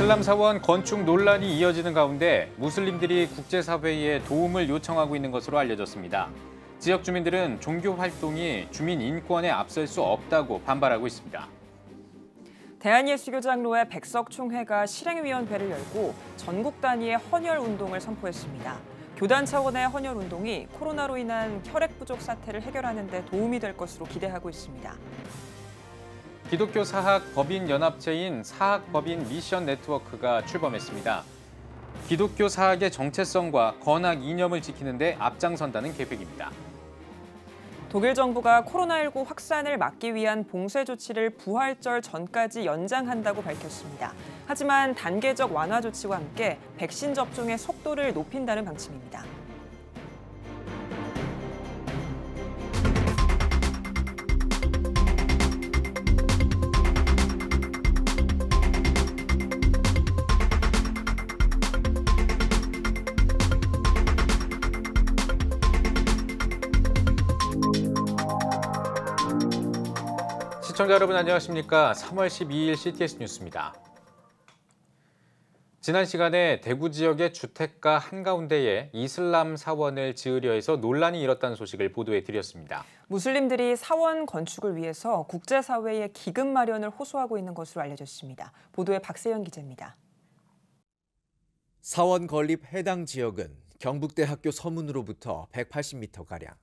이슬람 사원 건축 논란이 이어지는 가운데 무슬림들이 국제사회에 도움을 요청하고 있는 것으로 알려졌습니다. 지역 주민들은 종교 활동이 주민 인권에 앞설 수 없다고 반발하고 있습니다. 대한예수교장로회 백석총회가 실행위원회를 열고 전국 단위의 헌혈 운동을 선포했습니다. 교단 차원의 헌혈 운동이 코로나로 인한 혈액 부족 사태를 해결하는 데 도움이 될 것으로 기대하고 있습니다. 기독교 사학 법인 연합체인 사학법인 미션 네트워크가 출범했습니다. 기독교 사학의 정체성과 건학 이념을 지키는 데 앞장선다는 계획입니다. 독일 정부가 코로나19 확산을 막기 위한 봉쇄 조치를 부활절 전까지 연장한다고 밝혔습니다. 하지만 단계적 완화 조치와 함께 백신 접종의 속도를 높인다는 방침입니다. 시청자 여러분 안녕하십니까? 3월 12일 CTS 뉴스입니다. 지난 시간에 대구 지역의 주택가 한가운데에 이슬람 사원을 지으려 해서 논란이 일었다는 소식을 보도해 드렸습니다. 무슬림들이 사원 건축을 위해서 국제사회에 기금 마련을 호소하고 있는 것으로 알려졌습니다. 보도에 박세현 기자입니다. 사원 건립 해당 지역은 경북대 학교 서문으로부터 180m가량.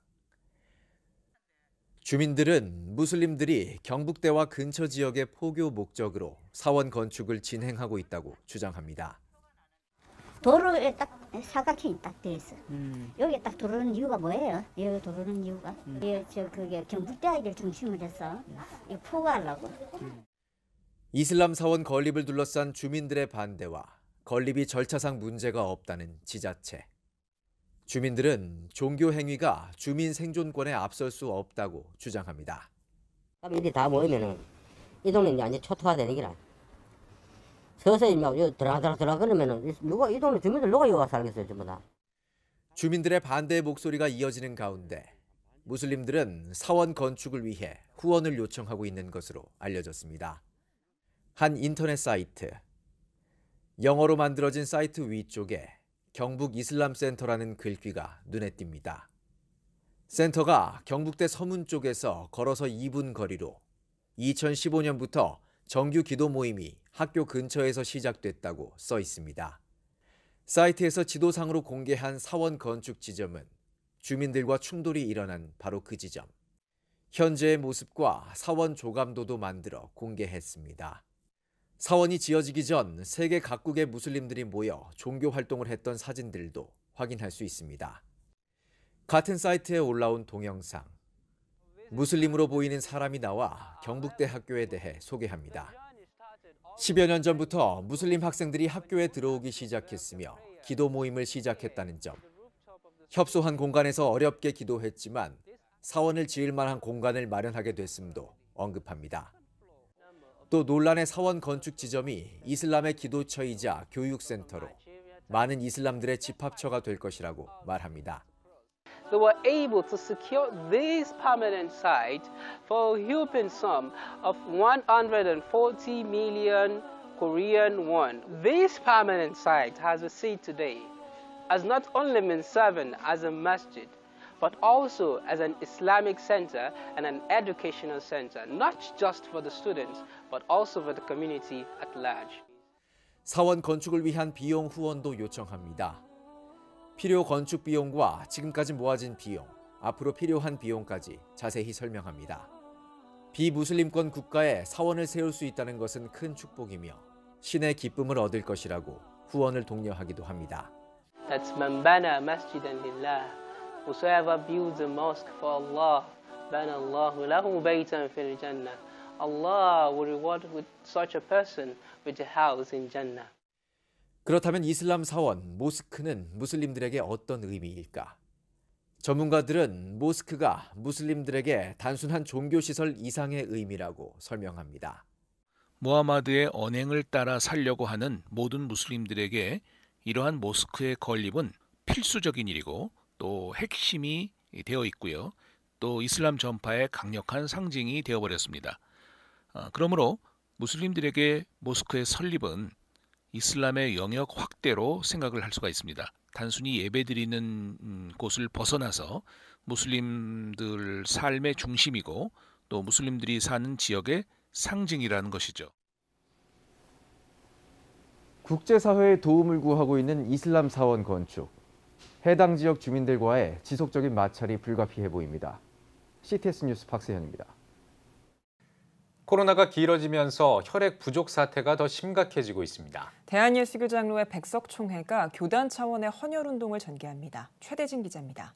주민들은 무슬림들이 경북대와 근처 지역의 포교 목적으로 사원 건축을 진행하고 있다고 주장합니다. 도로에 딱 사각형이 딱 돼 있어. 여기 딱 들어오는 이유가 뭐예요? 여기 들어오는 이유가 그게 경북대 아이들 중심으로 해서 이거 포교하려고. 이슬람 사원 건립을 둘러싼 주민들의 반대와 건립이 절차상 문제가 없다는 지자체. 주민들은 종교 행위가 주민 생존권에 앞설 수 없다고 주장합니다. 이들이 다 모이면은 이 동네 이제 초토화되는 기라. 서서히 막 들어가 그러면은 누가 이 동네 주민들 누가 여기 살겠어요 전부 다. 주민들의 반대 목소리가 이어지는 가운데 무슬림들은 사원 건축을 위해 후원을 요청하고 있는 것으로 알려졌습니다. 한 인터넷 사이트. 영어로 만들어진 사이트 위쪽에 경북 이슬람센터라는 글귀가 눈에 띕니다. 센터가 경북대 서문 쪽에서 걸어서 2분 거리로 2015년부터 정규 기도 모임이 학교 근처에서 시작됐다고 써 있습니다. 사이트에서 지도상으로 공개한 사원 건축 지점은 주민들과 충돌이 일어난 바로 그 지점. 현재의 모습과 사원 조감도도 만들어 공개했습니다. 사원이 지어지기 전 세계 각국의 무슬림들이 모여 종교 활동을 했던 사진들도 확인할 수 있습니다. 같은 사이트에 올라온 동영상. 무슬림으로 보이는 사람이 나와 경북대 학교에 대해 소개합니다. 10여 년 전부터 무슬림 학생들이 학교에 들어오기 시작했으며 기도 모임을 시작했다는 점. 협소한 공간에서 어렵게 기도했지만 사원을 지을 만한 공간을 마련하게 됐음도 언급합니다. 또 논란의 사원 건축 지점이 이슬람의 기도처이자 교육센터로 많은 이슬람들의 집합처가 될 것이라고 말합니다. They were able to secure this permanent site for a whopping sum of 140 million Korean won. This permanent site has a seat today, has not only been serving as a masjid, but also as an Islamic center and an educational center, not just for the students, but also for the community at large. 사원 건축을 위한 비용 후원도 요청합니다. 필요 건축 비용과 지금까지 모아진 비용, 앞으로 필요한 비용까지 자세히 설명합니다. 비무슬림권 국가에 사원을 세울 수 있다는 것은 큰 축복이며 신의 기쁨을 얻을 것이라고 후원을 독려하기도 합니다. That's man bana masjidan lillah. Whosoever builds a mosque for Allah, bana Allahu lahu baytan fil jannah. Allah will reward with such a person with a house in Jannah. 그렇다면 이슬람 사원, 모스크는 무슬림들에게 어떤 의미일까? 전문가들은 모스크가 무슬림들에게 단순한 종교시설 이상의 의미라고 설명합니다. 무하마드의 언행을 따라 살려고 하는 모든 무슬림들에게 이러한 모스크의 건립은 필수적인 일이고 또 핵심이 되어 있고요. 또 이슬람 전파의 강력한 상징이 되어버렸습니다. 그러므로 무슬림들에게 모스크의 설립은 이슬람의 영역 확대로 생각을 할 수가 있습니다. 단순히 예배드리는 곳을 벗어나서 무슬림들 삶의 중심이고 또 무슬림들이 사는 지역의 상징이라는 것이죠. 국제사회의 도움을 구하고 있는 이슬람 사원 건축. 해당 지역 주민들과의 지속적인 마찰이 불가피해 보입니다. CTS 뉴스 박세현입니다. 코로나가 길어지면서 혈액 부족 사태가 더 심각해지고 있습니다. 대한예수교장로회 백석총회가 교단 차원의 헌혈운동을 전개합니다. 최대진 기자입니다.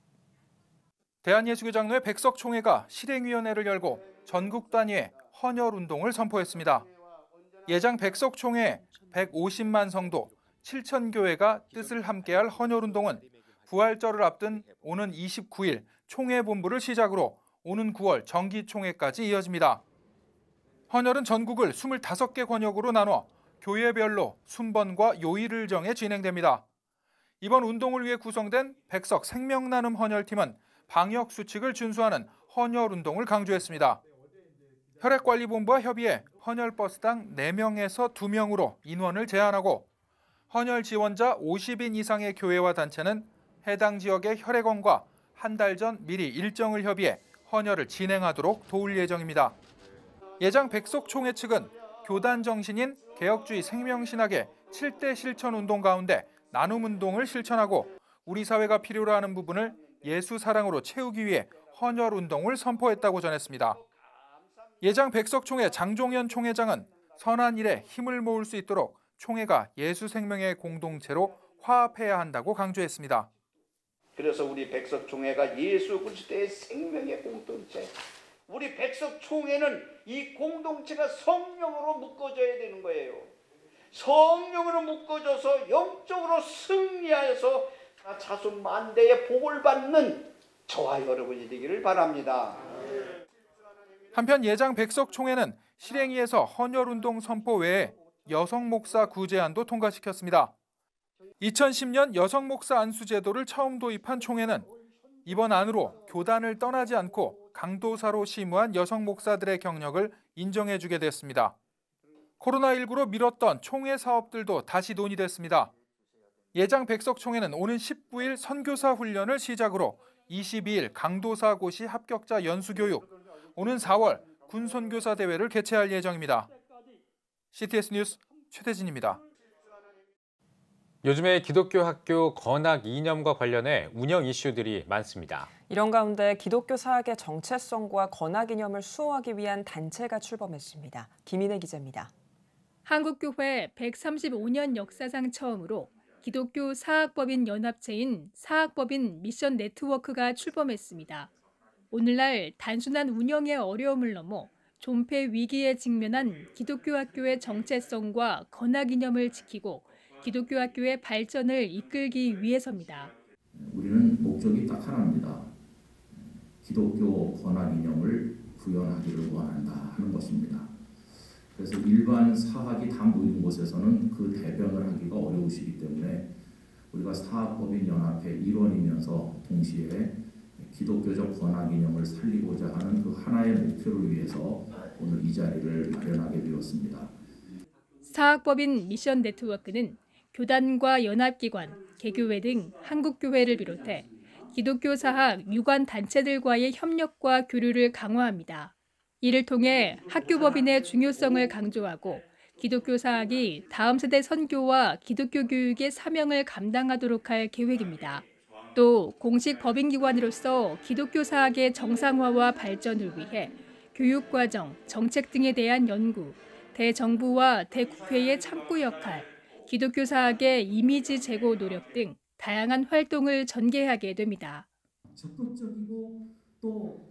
대한예수교장로회 백석총회가 실행위원회를 열고 전국 단위의 헌혈운동을 선포했습니다. 예장 백석총회 150만 성도 7천 교회가 뜻을 함께할 헌혈운동은 부활절을 앞둔 오는 29일 총회 본부를 시작으로 오는 9월 정기총회까지 이어집니다. 헌혈은 전국을 25개 권역으로 나눠 교회별로 순번과 요일을 정해 진행됩니다. 이번 운동을 위해 구성된 백석 생명나눔 헌혈팀은 방역 수칙을 준수하는 헌혈운동을 강조했습니다. 혈액관리본부와 협의해 헌혈버스당 4명에서 2명으로 인원을 제한하고 헌혈 지원자 50인 이상의 교회와 단체는 해당 지역의 혈액원과 한 달 전 미리 일정을 협의해 헌혈을 진행하도록 도울 예정입니다. 예장 백석총회 측은 교단 정신인 개혁주의 생명신학의 7대 실천운동 가운데 나눔운동을 실천하고 우리 사회가 필요로 하는 부분을 예수 사랑으로 채우기 위해 헌혈운동을 선포했다고 전했습니다. 예장 백석총회 장종현 총회장은 선한 일에 힘을 모을 수 있도록 총회가 예수 생명의 공동체로 화합해야 한다고 강조했습니다. 그래서 우리 백석총회가 예수 그리스도의 생명의 공동체, 우리 백석총회는 이 공동체가 성령으로 묶어져야 되는 거예요. 성령으로 묶어져서 영적으로 승리하여서 자손 만대의 복을 받는 저와 여러분이 되기를 바랍니다. 한편 예장 백석총회는 실행위에서 헌혈운동 선포 외에 여성 목사 구제안도 통과시켰습니다. 2010년 여성 목사 안수 제도를 처음 도입한 총회는 이번 안으로 교단을 떠나지 않고 강도사로 심우한 여성 목사들의 경력을 인정해주게 됐습니다. 코로나19로 미뤘던 총회 사업들도 다시 논의됐습니다. 예장 백석총회는 오는 19일 선교사 훈련을 시작으로 22일 강도사 고시 합격자 연수교육, 오는 4월 군선교사 대회를 개최할 예정입니다. CTS 뉴스 최대진입니다. 요즘에 기독교 학교 건학 이념과 관련해 운영 이슈들이 많습니다. 이런 가운데 기독교 사학의 정체성과 건학 이념을 수호하기 위한 단체가 출범했습니다. 김인혜 기자입니다. 한국교회 135년 역사상 처음으로 기독교 사학법인 연합체인 사학법인 미션 네트워크가 출범했습니다. 오늘날 단순한 운영의 어려움을 넘어 존폐 위기에 직면한 기독교 학교의 정체성과 건학 이념을 지키고 기독교 학교의 발전을 이끌기 위해서입니다. 우리는 목적이 딱 하나입니다. 기독교 건학 이념을 구현하기를 원한다 하는 것입니다. 그래서 일반 사학이 다 모인 곳에서는 그 대변을 하기가 어려우시기 때문에 우리가 사학법인 연합회 일원이면서 동시에 기독교적 건학 이념을 살리고자 하는 그 하나의 목표를 위해서 오늘 이 자리를 마련하게 되었습니다. 사학법인 미션 네트워크는 교단과 연합기관, 개교회 등 한국교회를 비롯해 기독교 사학 유관 단체들과의 협력과 교류를 강화합니다. 이를 통해 학교법인의 중요성을 강조하고 기독교 사학이 다음 세대 선교와 기독교 교육의 사명을 감당하도록 할 계획입니다. 또 공식 법인기관으로서 기독교 사학의 정상화와 발전을 위해 교육과정, 정책 등에 대한 연구, 대정부와 대국회의 참고 역할, 기독교 사학의 이미지 제고 노력 등 다양한 활동을 전개하게 됩니다. 적극적이고 또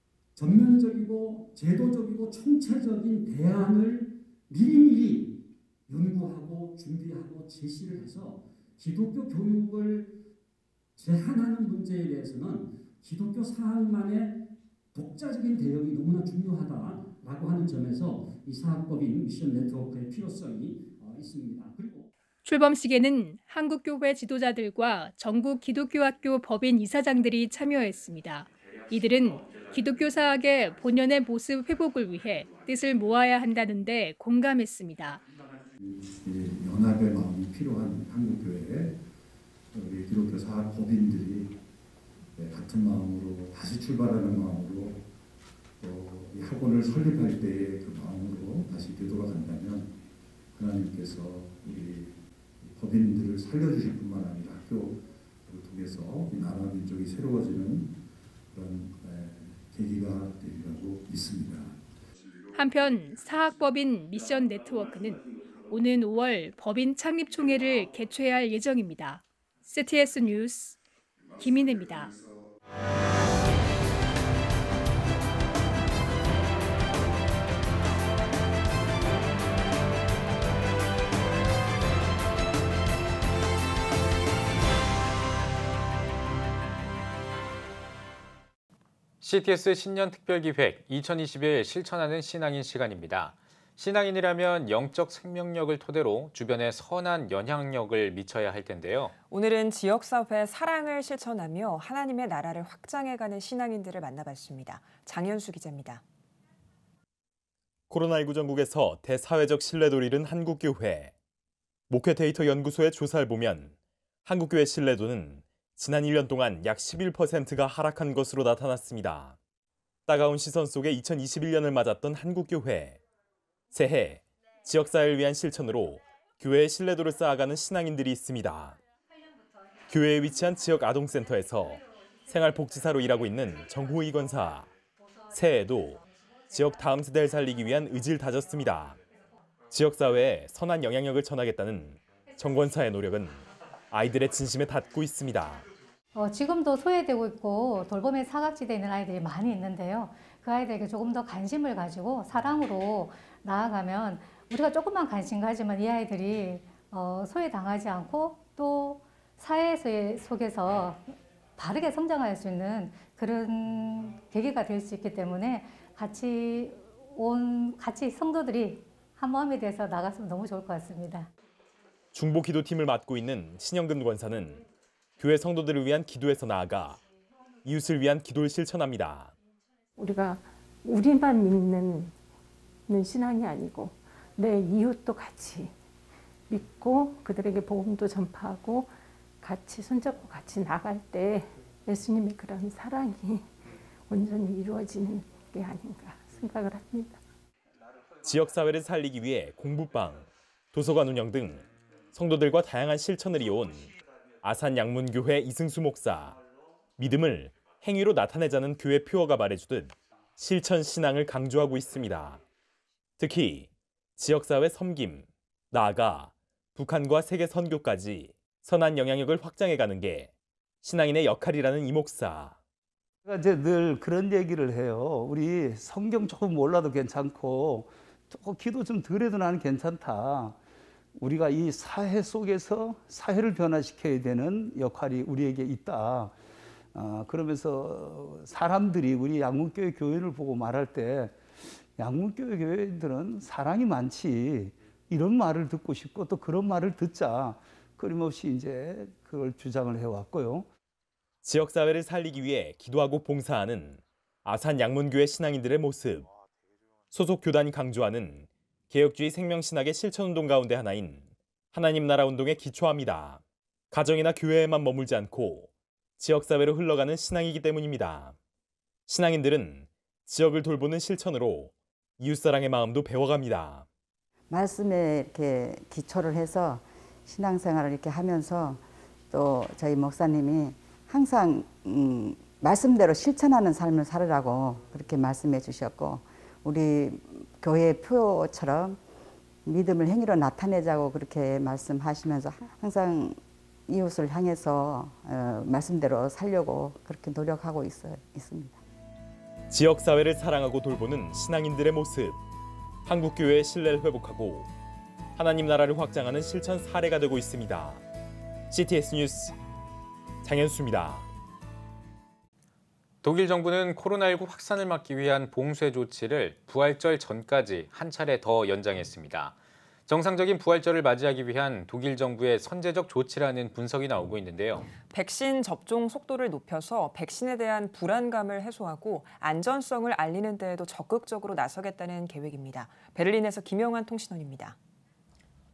전면적이고 제도적이고 총체적인 대안을 미리미리 연구하고 준비하고 제시를 해서 기독교 교육을 제한하는 문제에 대해서는 기독교 사학만의 독자적인 대응이 너무나 중요하다라고 하는 점에서 이 사학법인 미션 네트워크의 필요성이 있습니다. 그리고 출범식에는 한국교회 지도자들과 전국 기독교학교 법인 이사장들이 참여했습니다. 이들은 기독교 사학의 본연의 모습 회복을 위해 뜻을 모아야 한다는데 공감했습니다. 연합의 마음이 필요한 한국교회에 우리 기독교 사학 법인들이 같은 마음으로 다시 출발하는 마음으로 이 학원을 설립할 때의 그 마음으로 다시 되돌아간다면 하나님께서 우리 법인들을 살려주실 뿐만 아니라 학교를 통해서 이 나라 민족이 새로워지는 그런 계기가 되리라고 믿습니다. 한편 사학법인 미션 네트워크는 오는 5월 법인 창립총회를 개최할 예정입니다. CTS 뉴스 김인혜입니다. CTS 신년 특별기획 2021 실천하는 신앙인 시간입니다. 신앙인이라면 영적 생명력을 토대로 주변에 선한 영향력을 미쳐야 할 텐데요. 오늘은 지역사회 사랑을 실천하며 하나님의 나라를 확장해가는 신앙인들을 만나봤습니다. 장현수 기자입니다. 코로나19 전국에서 대사회적 신뢰도를 잃은 한국교회. 목회 데이터 연구소의 조사를 보면 한국교회 신뢰도는 지난 1년 동안 약 11%가 하락한 것으로 나타났습니다. 따가운 시선 속에 2021년을 맞았던 한국교회. 새해 지역사회를 위한 실천으로 교회의 신뢰도를 쌓아가는 신앙인들이 있습니다. 교회에 위치한 지역 아동센터에서 생활복지사로 일하고 있는 정호희 권사. 새해에도 지역 다음 세대를 살리기 위한 의지를 다졌습니다. 지역사회에 선한 영향력을 전하겠다는 정 권사의 노력은 아이들의 진심에 닿고 있습니다. 지금도 소외되고 있고 돌봄의 사각지대에 있는 아이들이 많이 있는데요. 그 아이들에게 조금 더 관심을 가지고 사랑으로 나아가면 우리가 조금만 관심 가지면 이 아이들이 소외당하지 않고 또 사회 속에서 바르게 성장할 수 있는 그런 계기가 될 수 있기 때문에 같이 성도들이 한 마음이 돼서 나갔으면 너무 좋을 것 같습니다. 중보 기도팀을 맡고 있는 신영근 권사는 교회 성도들을 위한 기도에서 나아가 이웃을 위한 기도를 실천합니다. 우리가 우리만 믿는 신앙이 아니고 내 이웃도 같이 믿고 그들에게 복음도 전파하고 같이 손잡고 같이 나갈 때 예수님의 그런 사랑이 온전히 이루어지는 게 아닌가 생각을 합니다. 지역사회를 살리기 위해 공부방, 도서관 운영 등 성도들과 다양한 실천을 이어온 아산양문교회 이승수 목사. 믿음을 행위로 나타내자는 교회 표어가 말해주듯 실천 신앙을 강조하고 있습니다. 특히 지역사회 섬김, 나아가 북한과 세계 선교까지 선한 영향력을 확장해가는 게 신앙인의 역할이라는 이 목사. 제가 이제 늘 그런 얘기를 해요. 우리 성경 조금 몰라도 괜찮고 조금 기도 좀 덜 해도 나는 괜찮다. 우리가 이 사회 속에서 사회를 변화시켜야 되는 역할이 우리에게 있다. 그러면서 사람들이 우리 양문교회 교회를 보고 말할 때 양문교회 교회들은 사랑이 많지 이런 말을 듣고 싶고 또 그런 말을 듣자 끊임없이 이제 그걸 주장을 해왔고요. 지역사회를 살리기 위해 기도하고 봉사하는 아산양문교회 신앙인들의 모습. 소속 교단이 강조하는 개혁주의 생명신학의 실천운동 가운데 하나인 하나님 나라 운동에 기초합니다. 가정이나 교회에만 머물지 않고 지역사회로 흘러가는 신앙이기 때문입니다. 신앙인들은 지역을 돌보는 실천으로 이웃사랑의 마음도 배워갑니다. 말씀에 이렇게 기초를 해서 신앙생활을 이렇게 하면서 또 저희 목사님이 항상 말씀대로 실천하는 삶을 살으라고 그렇게 말씀해 주셨고 우리 교회 표처럼 믿음을 행위로 나타내자고 그렇게 말씀하시면서 항상 이웃을 향해서 말씀대로 살려고 그렇게 노력하고 있습니다. 지역사회를 사랑하고 돌보는 신앙인들의 모습. 한국교회의 신뢰를 회복하고 하나님 나라를 확장하는 실천 사례가 되고 있습니다. CTS 뉴스 장현수입니다. 독일 정부는 코로나19 확산을 막기 위한 봉쇄 조치를 부활절 전까지 한 차례 더 연장했습니다. 정상적인 부활절을 맞이하기 위한 독일 정부의 선제적 조치라는 분석이 나오고 있는데요. 백신 접종 속도를 높여서 백신에 대한 불안감을 해소하고 안전성을 알리는 데에도 적극적으로 나서겠다는 계획입니다. 베를린에서 김영환 통신원입니다.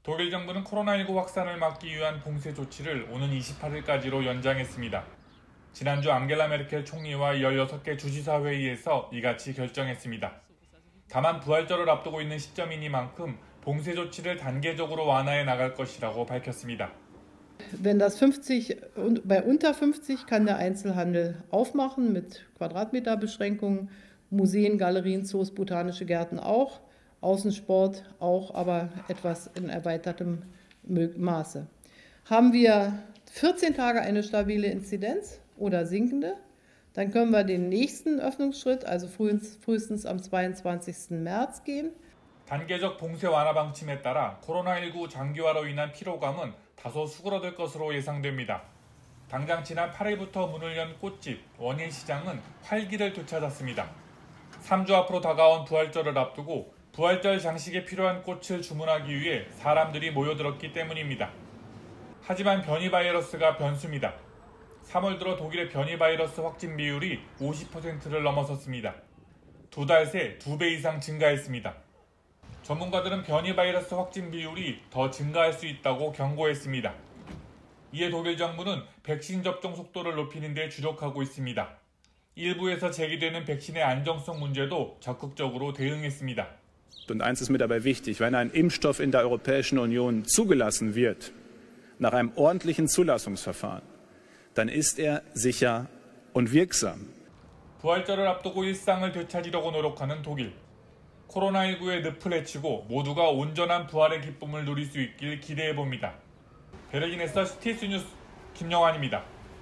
독일 정부는 코로나19 확산을 막기 위한 봉쇄 조치를 오는 28일까지로 연장했습니다. 지난주 앙겔라 메르켈 총리와 16개 주지사 회의에서 이같이 결정했습니다. 다만 부활절을 앞두고 있는 시점이니만큼 봉쇄 조치를 단계적으로 완화해 나갈 것이라고 밝혔습니다. Wenn das 50, bei unter 50 kann der Einzelhandel aufmachen mit Quadratmeterbeschränkungen, Museen, Galerien, Zoos, botanische Gärten auch, Außensport auch, aber etwas in erweitertem Maße. Haben wir 14 Tage eine stabile Inzidenz oder sinkende, dann können wir den nächsten Öffnungsschritt, also frühestens am 22. März gehen. 단계적 봉쇄 완화 방침에 따라 코로나19 장기화로 인한 피로감은 다소 수그러들 것으로 예상됩니다. 당장 지난 8일부터 문을 연 꽃집, 원예시장은 활기를 되찾았습니다. 3주 앞으로 다가온 부활절을 앞두고 부활절 장식에 필요한 꽃을 주문하기 위해 사람들이 모여들었기 때문입니다. 하지만 변이 바이러스가 변수입니다. 3월 들어 독일의 변이 바이러스 확진 비율이 50%를 넘어섰습니다. 2달 새 2배 이상 증가했습니다. 전문가들은 변이 바이러스 확진 비율이 더 증가할 수 있다고 경고했습니다. 이에 독일 정부는 백신 접종 속도를 높이는 데 주력하고 있습니다. 일부에서 제기되는 백신의 안정성 문제도 적극적으로 대응했습니다. Und eins ist mir dabei wichtig, wenn ein Impfstoff in der Europäischen Union zugelassen wird, nach einem ordentlichen Zulassungsverfahren, dann ist er sicher und wirksam. 부활절을 앞두고 일상을 되찾으려고 노력하는 독일. 코로나19의 늪을 헤치고 모두가 온전한 부활의 기쁨을 누릴 수 있길 기대해봅니다. 베를린에서 CTS 뉴스 김영환입니다.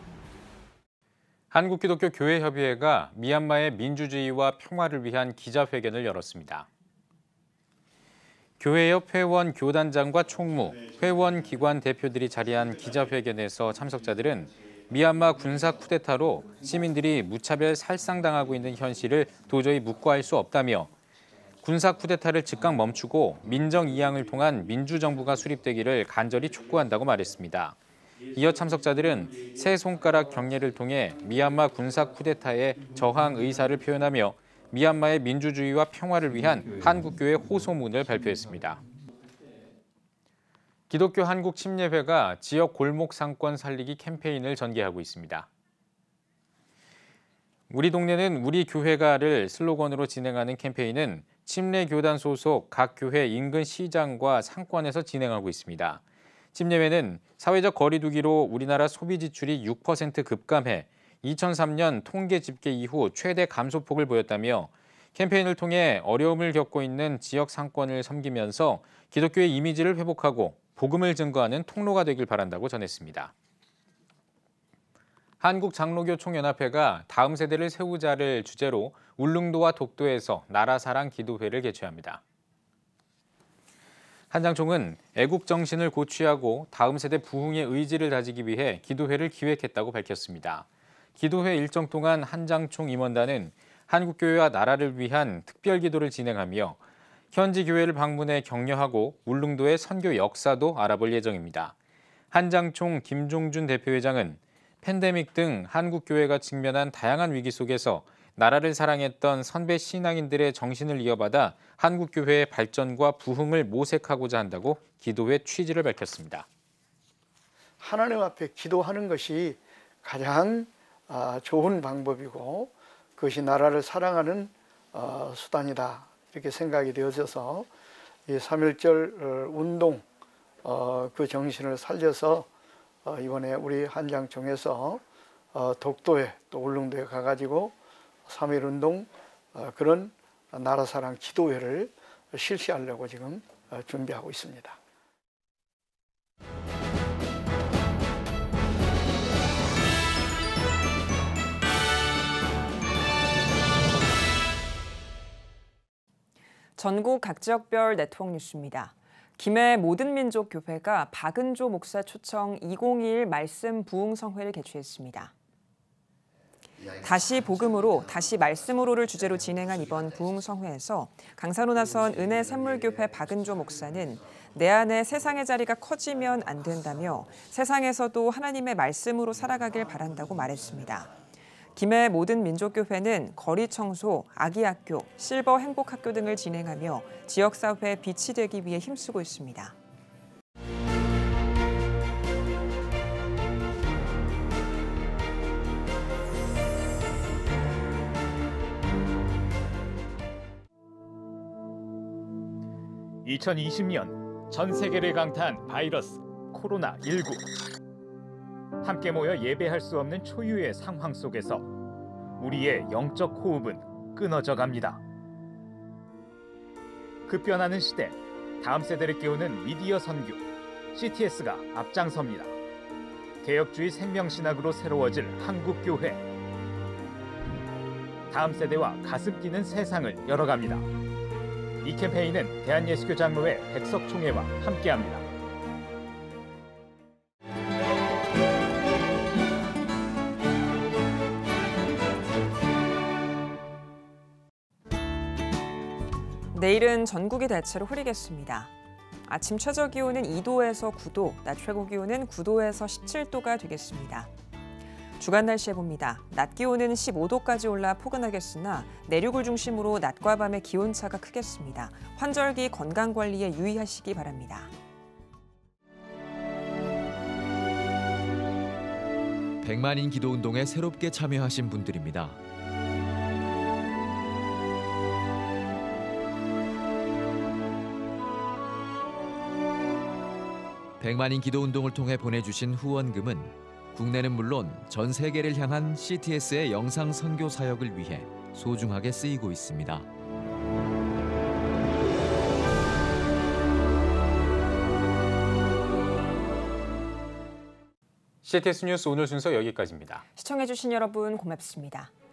한국기독교교회협의회가 미얀마의 민주주의와 평화를 위한 기자회견을 열었습니다. 교회협 회원 교단장과 총무, 회원 기관 대표들이 자리한 기자회견에서 참석자들은 미얀마 군사 쿠데타로 시민들이 무차별 살상당하고 있는 현실을 도저히 묵과할 수 없다며 군사 쿠데타를 즉각 멈추고 민정 이양을 통한 민주정부가 수립되기를 간절히 촉구한다고 말했습니다. 이어 참석자들은 세 손가락 경례를 통해 미얀마 군사 쿠데타에 저항 의사를 표현하며 미얀마의 민주주의와 평화를 위한 한국교회 호소문을 발표했습니다. 기독교 한국침례회가 지역 골목 상권 살리기 캠페인을 전개하고 있습니다. 우리 동네는 우리 교회가를 슬로건으로 진행하는 캠페인은 침례교단 소속 각 교회 인근 시장과 상권에서 진행하고 있습니다. 침례회는 사회적 거리 두기로 우리나라 소비 지출이 6% 급감해 2003년 통계 집계 이후 최대 감소폭을 보였다며 캠페인을 통해 어려움을 겪고 있는 지역 상권을 섬기면서 기독교의 이미지를 회복하고 복음을 증거하는 통로가 되길 바란다고 전했습니다. 한국장로교총연합회가 다음 세대를 세우자를 주제로 울릉도와 독도에서 나라사랑 기도회를 개최합니다. 한장총은 애국 정신을 고취하고 다음 세대 부흥의 의지를 다지기 위해 기도회를 기획했다고 밝혔습니다. 기도회 일정 동안 한장총 임원단은 한국교회와 나라를 위한 특별 기도를 진행하며 현지 교회를 방문해 격려하고 울릉도의 선교 역사도 알아볼 예정입니다. 한장총 김종준 대표회장은 팬데믹 등 한국교회가 직면한 다양한 위기 속에서 나라를 사랑했던 선배 신앙인들의 정신을 이어받아 한국교회의 발전과 부흥을 모색하고자 한다고 기도회 취지를 밝혔습니다. 하나님 앞에 기도하는 것이 가장 좋은 방법이고 그것이 나라를 사랑하는 수단이다 이렇게 생각이 되어져서 이 3.1절 운동 그 정신을 살려서 이번에 우리 한장총에서 독도에 또 울릉도에 가가지고 3.1운동 그런 나라사랑 기도회를 실시하려고 지금 준비하고 있습니다. 전국 각 지역별 네트워크 뉴스입니다. 김해 모든민족교회가 박은조 목사 초청 2021 말씀 부흥성회를 개최했습니다. 다시 복음으로, 다시 말씀으로를 주제로 진행한 이번 부흥성회에서 강사로 나선 은혜샘물교회 박은조 목사는 내 안에 세상의 자리가 커지면 안 된다며 세상에서도 하나님의 말씀으로 살아가길 바란다고 말했습니다. 김해 모든민족교회는 거리 청소, 아기학교, 실버 행복학교 등을 진행하며 지역사회에 빛이 되기 위해 힘쓰고 있습니다. 2020년 전 세계를 강타한 바이러스 코로나19. 함께 모여 예배할 수 없는 초유의 상황 속에서 우리의 영적 호흡은 끊어져 갑니다. 급변하는 시대, 다음 세대를 깨우는 미디어 선교, CTS가 앞장섭니다. 개혁주의 생명신학으로 새로워질 한국교회. 다음 세대와 가슴 뛰는 세상을 열어갑니다. 이 캠페인은 대한예수교장로회 백석총회와 함께합니다. 내일은 전국이 대체로 흐리겠습니다. 아침 최저기온은 2도에서 9도, 낮 최고기온은 9도에서 17도가 되겠습니다. 주간 날씨 해봅니다. 낮 기온은 15도까지 올라 포근하겠으나 내륙을 중심으로 낮과 밤의 기온차가 크겠습니다. 환절기 건강관리에 유의하시기 바랍니다. 백만인 기도운동에 새롭게 참여하신 분들입니다. 백만인 기도운동을 통해 보내주신 후원금은 국내는 물론 전 세계를 향한 CTS의 영상 선교 사역을 위해 소중하게 쓰이고 있습니다. CTS 뉴스 오늘 순서 여기까지입니다. 시청해주신 여러분 고맙습니다.